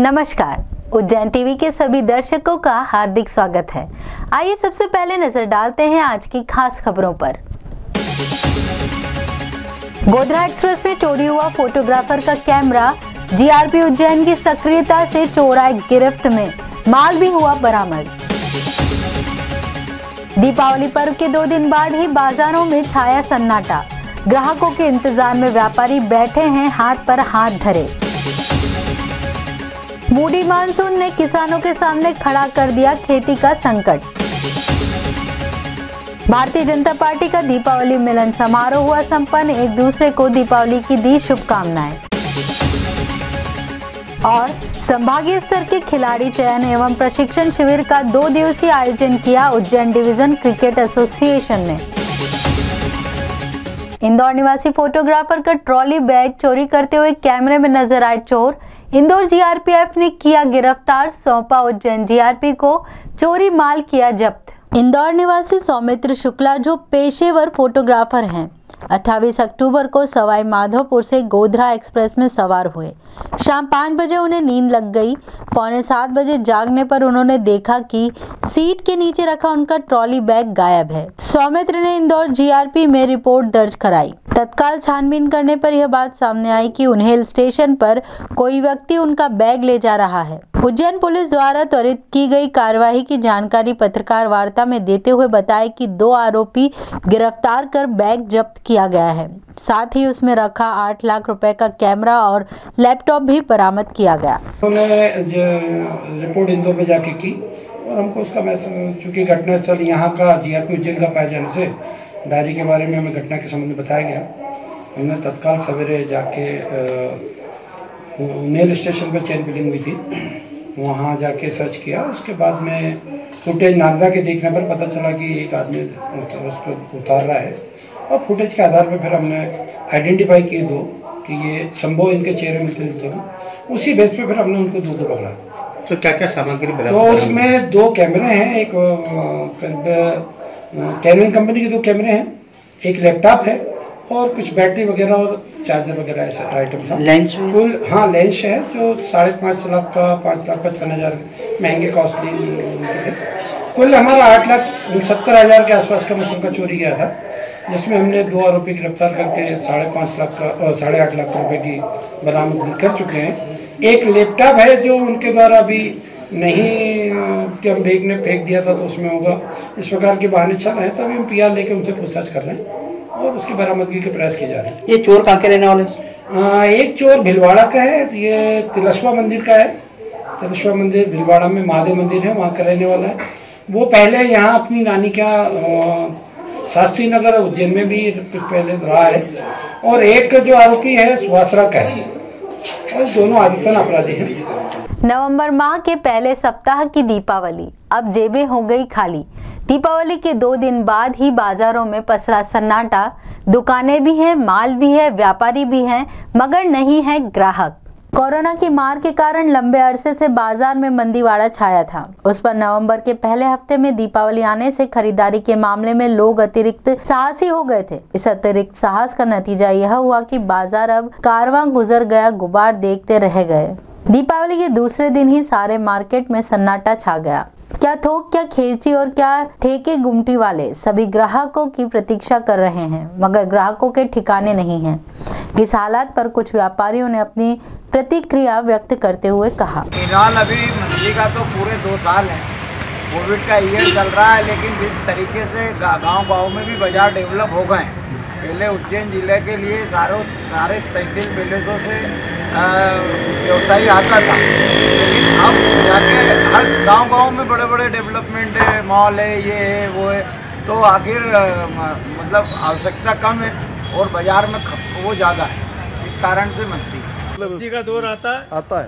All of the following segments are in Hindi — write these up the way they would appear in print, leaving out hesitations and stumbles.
नमस्कार, उज्जैन टीवी के सभी दर्शकों का हार्दिक स्वागत है। आइए सबसे पहले नजर डालते हैं आज की खास खबरों पर। गोधरा एक्सप्रेस में चोरी हुआ फोटोग्राफर का कैमरा, जीआरपी उज्जैन की सक्रियता से चोर आए गिरफ्त में, माल भी हुआ बरामद। दीपावली पर्व के 2 दिन बाद ही बाजारों में छाया सन्नाटा, ग्राहकों के इंतजार में व्यापारी बैठे हैं हाथ पर हाथ धरे। मूडी मानसून ने किसानों के सामने खड़ा कर दिया खेती का संकट। भारतीय जनता पार्टी का दीपावली मिलन समारोह हुआ संपन्न, एक दूसरे को दीपावली की दी शुभकामनाएं। और संभागीय स्तर के खिलाड़ी चयन एवं प्रशिक्षण शिविर का 2 दिवसीय आयोजन किया उज्जैन डिवीजन क्रिकेट एसोसिएशन ने। इंदौर निवासी फोटोग्राफर का ट्रॉली बैग चोरी करते हुए कैमरे में नजर आए चोर, इंदौर जीआरपीएफ ने किया गिरफ्तार, सौंपा उज्जैन जीआरपी को, चोरी माल किया जब्त। इंदौर निवासी सौमित्र शुक्ला जो पेशेवर फोटोग्राफर हैं, 28 अक्टूबर को सवाई माधोपुर से गोधरा एक्सप्रेस में सवार हुए। शाम 5 बजे उन्हें नींद लग गई। पौने 7 बजे जागने पर उन्होंने देखा कि सीट के नीचे रखा उनका ट्रॉली बैग गायब है। सौमित्र ने इंदौर जीआरपी में रिपोर्ट दर्ज कराई। तत्काल छानबीन करने पर यह बात सामने आई कि उन्हेल स्टेशन पर कोई व्यक्ति उनका बैग ले जा रहा है। उज्जैन पुलिस द्वारा त्वरित की गई कार्रवाई की जानकारी पत्रकार वार्ता में देते हुए बताया कि 2 आरोपी गिरफ्तार कर बैग जब्त किया गया है। साथ ही उसमें रखा 8 लाख रुपए का कैमरा और लैपटॉप भी बरामद किया गया। उन्होंने रिपोर्ट इंदौर में जाके की और हमको उसका मैसेज, चूँकि घटनास्थल यहाँ का जीआरपी उज्जैन का पाए जाने से डायरी के बारे में हमें घटना के संबंध में बताया गया। हमने तत्काल सवेरे जाके नेल स्टेशन पर चेन बिलिंग हुई थी, वहाँ जाके सर्च किया। उसके बाद में फुटेज नागदा के देखने पर पता चला कि एक आदमी उसको उतार रहा है और फुटेज के आधार पर फिर हमने आइडेंटिफाई किए 2 कि ये संभव इनके चेहरे मिलते जुलते हैं। उसी बेस पे फिर हमने उनको 2 को पकड़ा। तो क्या क्या सामग्री मिला? तो उसमें 2 कैमरे हैं, एक कैनन कंपनी के 2 कैमरे हैं, एक लैपटॉप है और कुछ बैटरी वगैरह और चार्जर वगैरह ऐसा आइटम था। लेंस कुल लेंस है जो 5.5 लाख का, 5,55,000 महंगे कॉस्टली। कुल हमारा 8,70,000 के आसपास का मसूल का चोरी गया था, जिसमें हमने 2 आरोपी गिरफ्तार करके 5.5 लाख का 8.5 लाख रुपए की बरामदगी कर चुके हैं। एक लैपटॉप है जो उनके द्वारा अभी नहीं कि हम बैग ने फेंक दिया था तो उसमें होगा, इस प्रकार के बहाने चल रहे हैं। तो अभी हम PR लेके उनसे पूछताछ कर रहे हैं और उसकी बरामदगी के प्रयास किए जा रहे हैं। ये चोर कहाँ के रहने वाले? एक चोर भिलवाड़ा का है, ये तिलस्वा मंदिर का है। तिलस्वा मंदिर भिलवाड़ा में महादेव मंदिर है, वहाँ का रहने वाला है। वो पहले यहाँ अपनी नानी का शास्त्री नगर उज्जैन में भी कुछ पहले रहा है। और एक जो आरोपी है सुहासरा का है, और दोनों आदितन अपराधी हैं। नवंबर माह के पहले सप्ताह की दीपावली, अब जेबें हो गई खाली। दीपावली के 2 दिन बाद ही बाजारों में पसरा सन्नाटा, दुकानें भी हैं, माल भी है, व्यापारी भी हैं, मगर नहीं है ग्राहक। कोरोना की मार के कारण लंबे अरसे से बाजार में मंदीवाड़ा छाया था। उस पर नवंबर के पहले हफ्ते में दीपावली आने से खरीदारी के मामले में लोग अतिरिक्त साहसी हो गए थे। इस अतिरिक्त साहस का नतीजा यह हुआ कि बाजार अब कारवां गुजर गया, गुबार देखते रह गए। दीपावली के दूसरे दिन ही सारे मार्केट में सन्नाटा छा गया। क्या थोक, क्या खेरची और क्या ठेके गुमटी वाले, सभी ग्राहकों की प्रतीक्षा कर रहे हैं, मगर ग्राहकों के ठिकाने नहीं हैं। इस हालात पर कुछ व्यापारियों ने अपनी प्रतिक्रिया व्यक्त करते हुए कहा, फिलहाल अभी मंदी का तो पूरे 2 साल है, कोविड का ईयर चल रहा है, लेकिन जिस तरीके से गांव में भी बाजार डेवलप हो गए हैं। पहले उज्जैन जिले के लिए सारे तहसील विलेजों से व्यवसायी आता था, लेकिन अब जाके हर गांव में बड़े बड़े डेवलपमेंट है, मॉल है, ये है वो है, तो आखिर मतलब आवश्यकता कम है और बाजार में वो ज़्यादा है, इस कारण से मंदी का दौर आता है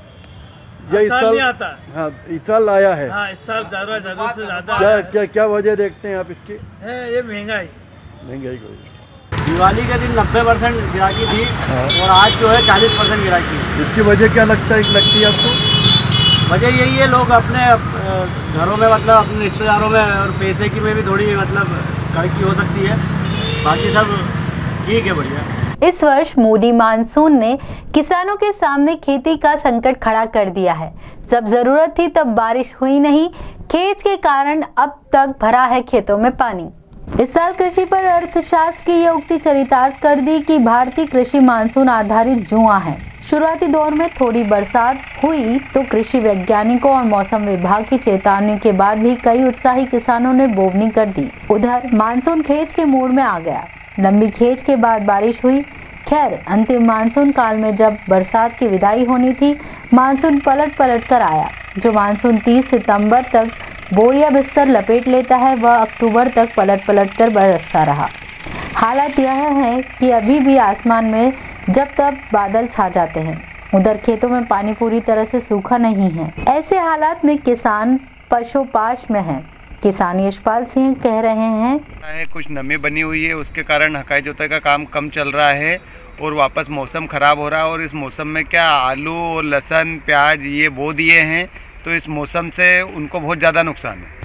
या इस साल नहीं आता? हाँ, इस साल आया है। हाँ, इस साल ज़्यादा से ज़्यादा। क्या वजह देखते हैं आप इसकी? है ये महंगाई को। दिवाली के दिन 90% गिराकी थी। हाँ। और आज जो है 40% गिराकी है। इसकी वजह क्या लगती है आपको? वजह यही है, लोग अपने घरों में मतलब अपने रिश्तेदारों में और पैसे की में भी थोड़ी मतलब कड़की हो सकती है, बाकी सब ठीक है, बढ़िया। इस वर्ष मोडी मानसून ने किसानों के सामने खेती का संकट खड़ा कर दिया है। जब जरूरत थी तब बारिश हुई नहीं, खेच के कारण अब तक भरा है खेतों में पानी। इस साल कृषि पर अर्थशास्त्र की ये उक्ति चरितार्थ कर दी कि भारतीय कृषि मानसून आधारित जुआ है। शुरुआती दौर में थोड़ी बरसात हुई तो कृषि वैज्ञानिकों और मौसम विभाग की चेतावनी के बाद भी कई उत्साही किसानों ने बोवनी कर दी। उधर मानसून खेच के मूड में आ गया। लंबी खेच के बाद बारिश हुई। खैर, अंतिम मानसून काल में जब बरसात की विदाई होनी थी, मानसून पलट कर आया। जो मानसून 30 सितंबर तक बोरिया बिस्तर लपेट लेता है, वह अक्टूबर तक पलट कर बरसता रहा। हालत यह है कि अभी भी आसमान में जब तब बादल छा जाते हैं, उधर खेतों में पानी पूरी तरह से सूखा नहीं है। ऐसे हालात में किसान पशुपाश में है। किसान यशपाल सिंह कह रहे हैं, कुछ नमी बनी हुई है, उसके कारण हकाई जोताई का काम कम चल रहा है और वापस मौसम खराब हो रहा है। और इस मौसम में क्या आलू और लहसुन प्याज ये बो दिए हैं, तो इस मौसम से उनको बहुत ज़्यादा नुकसान है।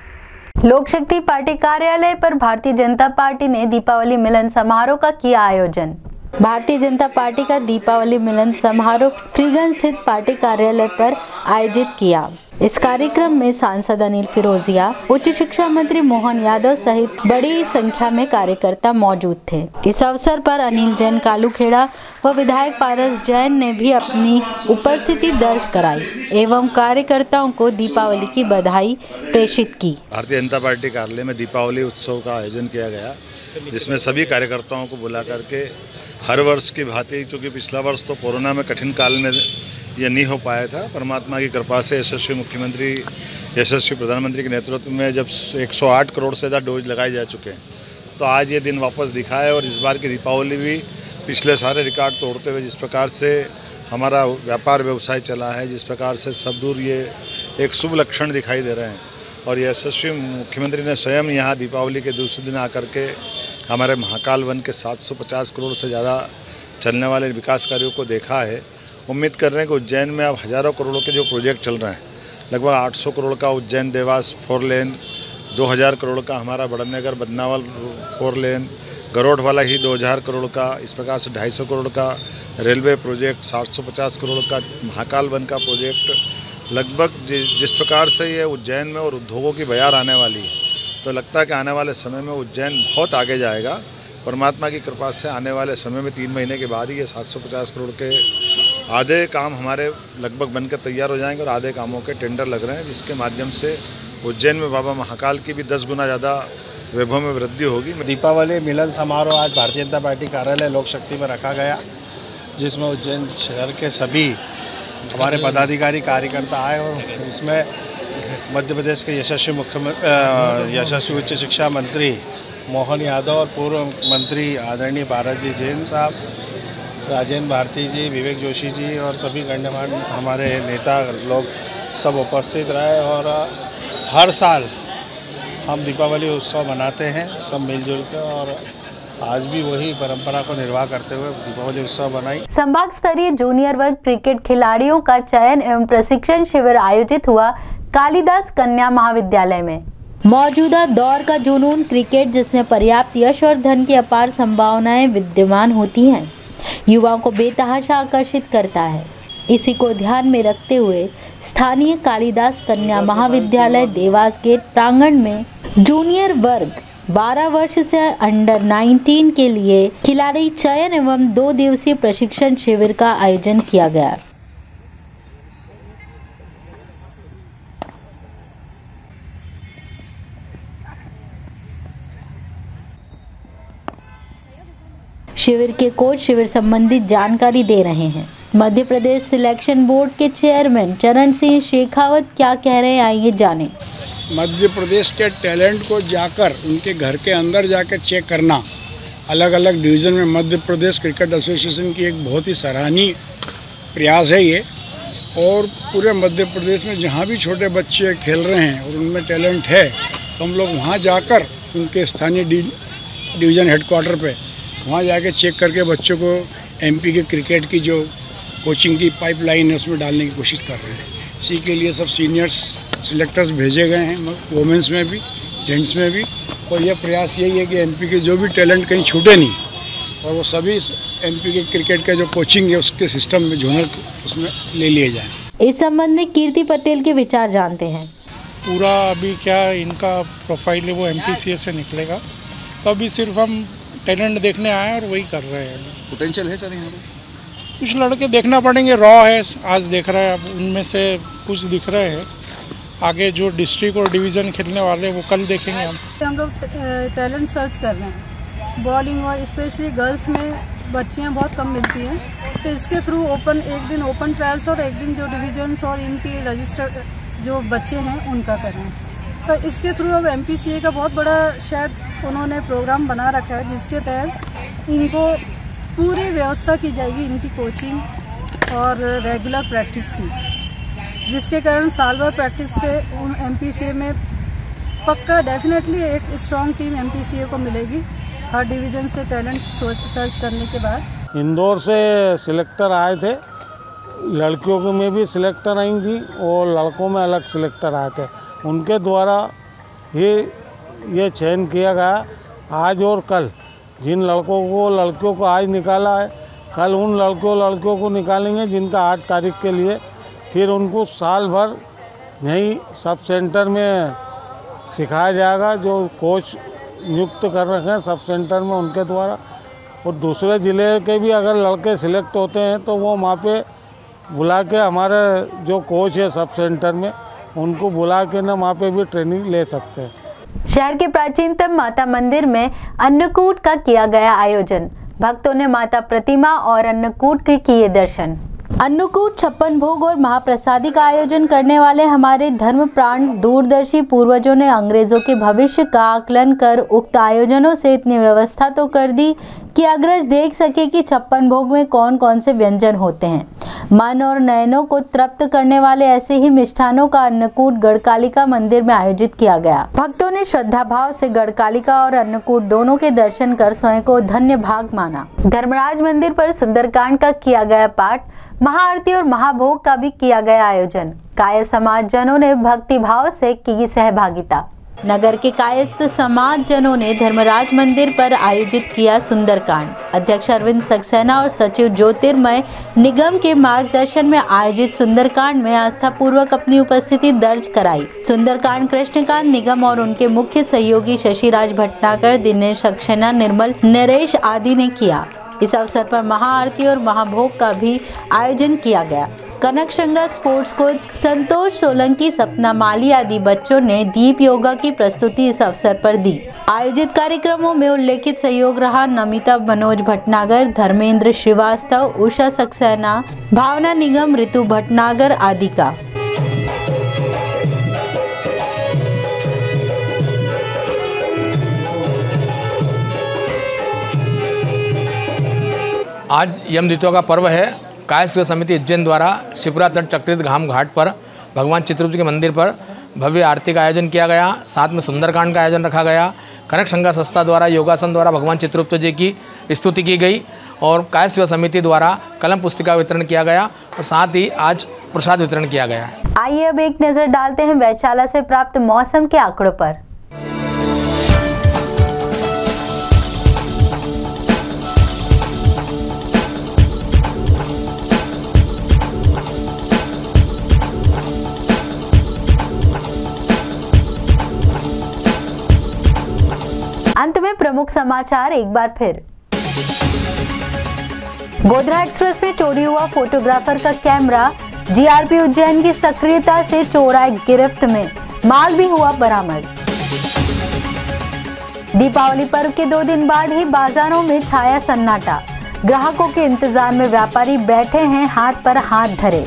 लोक शक्ति पार्टी कार्यालय पर भारतीय जनता पार्टी ने दीपावली मिलन समारोह का किया आयोजन। भारतीय जनता पार्टी का दीपावली मिलन समारोह फ्रीगंज स्थित पार्टी कार्यालय पर आयोजित किया। इस कार्यक्रम में सांसद अनिल फिरोजिया, उच्च शिक्षा मंत्री मोहन यादव सहित बड़ी संख्या में कार्यकर्ता मौजूद थे। इस अवसर पर अनिल जैन कालूखेड़ा व विधायक पारस जैन ने भी अपनी उपस्थिति दर्ज कराई एवं कार्यकर्ताओं को दीपावली की बधाई प्रेषित की। भारतीय जनता पार्टी कार्यालय में दीपावली उत्सव का आयोजन किया गया, जिसमें सभी कार्यकर्ताओं को बुला करके हर वर्ष की भांति, चूँकि पिछला वर्ष तो कोरोना में कठिन काल में ये नहीं हो पाया था, परमात्मा की कृपा से यशस्वी मुख्यमंत्री, यशस्वी प्रधानमंत्री के नेतृत्व में जब 108 करोड़ से ज़्यादा डोज लगाए जा चुके हैं, तो आज ये दिन वापस दिखा है। और इस बार की दीपावली भी पिछले सारे रिकॉर्ड तोड़ते हुए, जिस प्रकार से हमारा व्यापार व्यवसाय चला है, जिस प्रकार से सब दूर ये एक शुभ लक्षण दिखाई दे रहे हैं। और यशस्वी मुख्यमंत्री ने स्वयं यहाँ दीपावली के दूसरे दिन आकर के हमारे महाकाल वन के 750 करोड़ से ज़्यादा चलने वाले विकास कार्यों को देखा है। उम्मीद कर रहे हैं कि उज्जैन में अब हज़ारों करोड़ों के जो प्रोजेक्ट चल रहे हैं, लगभग 800 करोड़ का उज्जैन देवास 4 लेन, 2000 करोड़ का हमारा बड़नगर बदनावल 4 लेन, गरोड़ वाला ही 2000 करोड़ का, इस प्रकार से 250 करोड़ का रेलवे प्रोजेक्ट, 750 करोड़ का महाकाल वन का प्रोजेक्ट, लगभग जिस प्रकार से ये उज्जैन में और उद्योगों की बयार आने वाली है, तो लगता है कि आने वाले समय में उज्जैन बहुत आगे जाएगा। परमात्मा की कृपा से आने वाले समय में 3 महीने के बाद ही ये 750 करोड़ के आधे काम हमारे लगभग बनकर तैयार हो जाएंगे और आधे कामों के टेंडर लग रहे हैं, जिसके माध्यम से उज्जैन में बाबा महाकाल की भी 10 गुना ज़्यादा वैभव में वृद्धि होगी। दीपावली मिलन समारोह आज भारतीय जनता पार्टी कार्यालय लोक शक्ति में रखा गया, जिसमें उज्जैन शहर के सभी हमारे पदाधिकारी कार्यकर्ता आए और इसमें मध्य प्रदेश के यशस्वी उच्च शिक्षा मंत्री मोहन यादव और पूर्व मंत्री आदरणीय पारस जी जैन साहब, राजेंद्र भारती जी, विवेक जोशी जी और सभी गण्यमान्य हमारे नेता लोग सब उपस्थित रहे। और हर साल हम दीपावली उत्सव मनाते हैं सब मिलजुल कर, और आज भी वही परंपरा को निर्वाह करते हुए दीपावली उत्सव मनाई। संभाग स्तरीय जूनियर वर्ग क्रिकेट खिलाड़ियों का चयन एवं प्रशिक्षण शिविर आयोजित हुआ कालिदास कन्या महाविद्यालय में। मौजूदा दौर का जुनून क्रिकेट, जिसमें पर्याप्त यश और धन की अपार संभावनाएं विद्यमान होती हैं, युवाओं को बेतहाशा आकर्षित करता है। इसी को ध्यान में रखते हुए स्थानीय कालिदास कन्या महाविद्यालय देवास गेट प्रांगण में जूनियर वर्ग 12 वर्ष से अंडर 19 के लिए खिलाड़ी चयन एवं 2 दिवसीय प्रशिक्षण शिविर का आयोजन किया गया। शिविर के कोच शिविर संबंधी जानकारी दे रहे हैं। मध्य प्रदेश सिलेक्शन बोर्ड के चेयरमैन चरण सिंह शेखावत क्या कह रहे हैं, आइए जानें। मध्य प्रदेश के टैलेंट को जाकर उनके घर के अंदर जाकर चेक करना, अलग अलग डिवीज़न में मध्य प्रदेश क्रिकेट एसोसिएशन की एक बहुत ही सराहनीय प्रयास है ये। और पूरे मध्य प्रदेश में जहाँ भी छोटे बच्चे खेल रहे हैं और उनमें टैलेंट है, तो हम लोग वहाँ जाकर उनके स्थानीय डिवीज़न हेडक्वार्टर पे वहाँ जाके चेक करके बच्चों को एमपी के क्रिकेट की जो कोचिंग की पाइपलाइन है उसमें डालने की कोशिश कर रहे हैं। इसी के लिए सब सीनियर्स सिलेक्टर्स भेजे गए हैं, वोमेंस में भी जेंट्स में भी। और यह प्रयास यही है कि एमपी के जो भी टैलेंट कहीं छूटे नहीं, और वो सभी एमपी के क्रिकेट का जो कोचिंग है उसके सिस्टम में जोनल उसमें ले लिए जाएँ। इस संबंध में कीर्ति पटेल के विचार जानते हैं। पूरा अभी क्या इनका प्रोफाइल है वो एमपीसीए से निकलेगा, तो अभी सिर्फ हम टैलेंट देखने आए हैं और वही कर रहे हैं। पोटेंशियल है सर यहाँ पे? कुछ लड़के देखना पड़ेंगे, रॉ है आज देख रहे हैं, अब उनमें से कुछ दिख रहे हैं। आगे जो डिस्ट्रिक्ट और डिवीज़न खेलने वाले हैं वो कल देखेंगे हम लोग टैलेंट सर्च कर रहे हैं। बॉलिंग और स्पेशली गर्ल्स में बच्चियां बहुत कम मिलती हैं, तो इसके थ्रू एक दिन ओपन ट्रायल्स और एक दिन जो डिवीजन्स और इनके रजिस्टर्ड जो बच्चे हैं उनका कर रहे हैं। तो इसके थ्रू अब एमपीसीए का बहुत बड़ा शायद उन्होंने प्रोग्राम बना रखा है, जिसके तहत इनको पूरी व्यवस्था की जाएगी, इनकी कोचिंग और रेगुलर प्रैक्टिस की, जिसके कारण साल भर प्रैक्टिस से एमपीसीए में पक्का डेफिनेटली एक स्ट्रॉन्ग टीम एमपीसीए को मिलेगी हर डिवीज़न से टैलेंट सर्च करने के बाद। इंदौर से सिलेक्टर आए थे, लड़कियों के में भी सिलेक्टर आई थी और लड़कों में अलग सिलेक्टर आए थे। उनके द्वारा ये चयन किया गया आज और कल। जिन लड़कियों को आज निकाला है, कल उन लड़कियों को निकालेंगे जिनका 8 तारीख के लिए फिर उनको साल भर यहीं सब सेंटर में सिखाया जाएगा। जो कोच नियुक्त कर रखे हैं सब सेंटर में उनके द्वारा, और दूसरे ज़िले के भी अगर लड़के सिलेक्ट होते हैं तो वो वहाँ पे बुला के हमारे जो कोच है सब सेंटर में उनको बुला के ना वहाँ पे भी ट्रेनिंग ले सकते हैं। शहर के प्राचीनतम माता मंदिर में अन्नकूट का किया गया आयोजन। भक्तों ने माता प्रतिमा और अन्नकूट के किए दर्शन। अन्नकूट, 56 भोग और महाप्रसादी का आयोजन करने वाले हमारे धर्मप्राण दूरदर्शी पूर्वजों ने अंग्रेजों के भविष्य का आकलन कर उक्त आयोजनों से इतनी व्यवस्था तो कर दी कि अग्रज देख सके कि 56 भोग में कौन कौन से व्यंजन होते हैं। मन और नयनों को तृप्त करने वाले ऐसे ही मिष्ठानों का अन्नकूट गढ़कालिका मंदिर में आयोजित किया गया। भक्तों ने श्रद्धा भाव से गढ़कालिका और अन्नकूट दोनों के दर्शन कर स्वयं को धन्य भाग माना। धर्मराज मंदिर पर सुंदरकांड का किया गया पाठ, महाआरती और महाभोग का भी किया गया आयोजन। कायस्थ समाज जनों ने भक्ति भाव से की सहभागिता। नगर के कायस्थ समाज जनों ने धर्मराज मंदिर पर आयोजित किया सुंदरकांड। अध्यक्ष अरविंद सक्सेना और सचिव ज्योतिर्मय निगम के मार्गदर्शन में आयोजित सुंदरकांड में आस्था पूर्वक अपनी उपस्थिति दर्ज कराई। सुंदरकांड कृष्णकांत निगम और उनके मुख्य सहयोगी शशिराज भटनागर, दिनेश सक्सेना, निर्मल नरेश आदि ने किया। इस अवसर पर महाआरती और महाभोग का भी आयोजन किया गया। कनक श्रृंगार स्पोर्ट्स कोच संतोष सोलंकी, सपना माली आदि बच्चों ने दीप योगा की प्रस्तुति इस अवसर पर दी। आयोजित कार्यक्रमों में उल्लेखित सहयोग रहा नमिता मनोज भटनागर, धर्मेंद्र श्रीवास्तव, उषा सक्सेना, भावना निगम, ऋतु भटनागर आदि का। आज यम द्वितीया का पर्व है। कायस्थ समिति उज्जैन द्वारा शिप्रा तट चक्रित घाम घाट पर भगवान चित्रगुप्त के मंदिर पर भव्य आरती का आयोजन किया गया। साथ में सुंदरकांड का आयोजन रखा गया। कनक श्रृंगार संस्था द्वारा योगासन द्वारा भगवान चित्रगुप्त जी की स्तुति की गई और कायस्थ समिति द्वारा कलम पुस्तिका वितरण किया गया और साथ ही आज प्रसाद वितरण किया गया। आइए अब एक नजर डालते हैं वैशाला से प्राप्त मौसम के आंकड़ों पर। अंत में प्रमुख समाचार एक बार फिर। गोधरा एक्सप्रेस में चोरी हुआ फोटोग्राफर का कैमरा, जीआरपी उज्जैन की सक्रियता से चोर आए गिरफ्त में, माल भी हुआ बरामद। दीपावली पर्व के 2 दिन बाद ही बाजारों में छाया सन्नाटा, ग्राहकों के इंतजार में व्यापारी बैठे हैं हाथ पर हाथ धरे।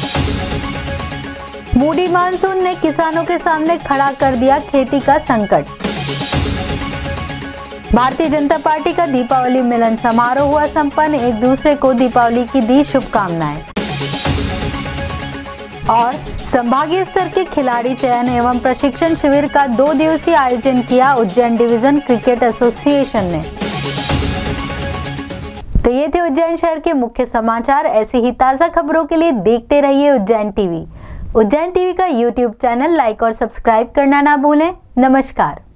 मूडी मानसून ने किसानों के सामने खड़ा कर दिया खेती का संकट। भारतीय जनता पार्टी का दीपावली मिलन समारोह हुआ संपन्न, एक दूसरे को दीपावली की दी शुभकामनाएं। और संभागीय स्तर के खिलाड़ी चयन एवं प्रशिक्षण शिविर का 2 दिवसीय आयोजन किया उज्जैन डिवीजन क्रिकेट एसोसिएशन ने। तो ये थे उज्जैन शहर के मुख्य समाचार। ऐसी ही ताज़ा खबरों के लिए देखते रहिए उज्जैन टीवी। उज्जैन टीवी का यूट्यूब चैनल लाइक और सब्सक्राइब करना ना भूलें। नमस्कार।